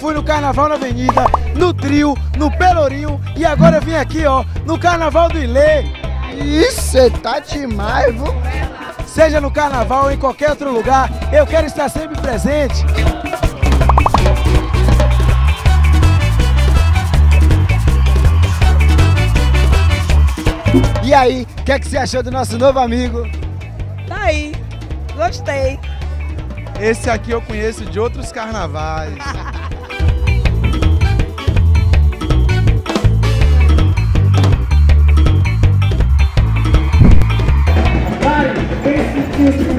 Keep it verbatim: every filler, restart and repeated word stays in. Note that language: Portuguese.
fui no Carnaval na Avenida, no Trio, no Pelourinho e agora eu vim aqui, ó, no Carnaval do Ilê. Isso, você tá demais, viu? Seja no Carnaval ou em qualquer outro lugar, eu quero estar sempre presente. E aí, o que é que você achou do nosso novo amigo? Tá aí, gostei. Esse aqui eu conheço de outros carnavais. Vai, esse tipo